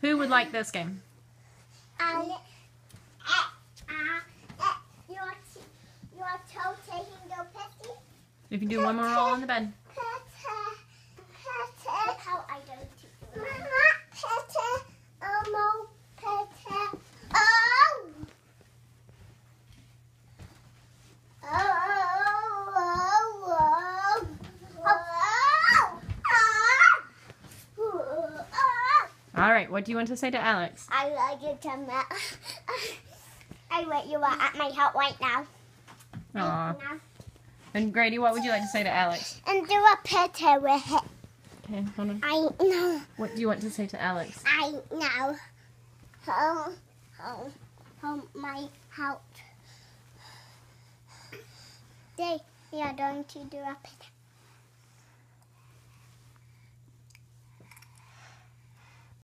Who would like this game? Your toe taking your petty. You can do one more roll on the bed. Look how I don't do it. All right, what do you want to say to Alex? I like it to I bet you are at my house right now. Aw. And Grady, what would you like to say to Alex? And do a picture with it. Okay, hold on. I know. What do you want to say to Alex? I know. Home, my house. We are going to do a picture.